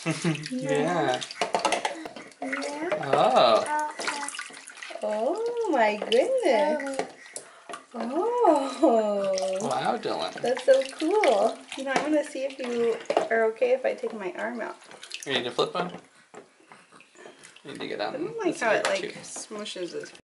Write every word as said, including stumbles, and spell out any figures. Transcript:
Yeah. Yeah. Oh. Oh my goodness. Oh. Wow, Dylan. That's so cool. You know, I want to see if you are okay if I take my arm out. You need to flip one? You need to get on. I don't like how it like smushes his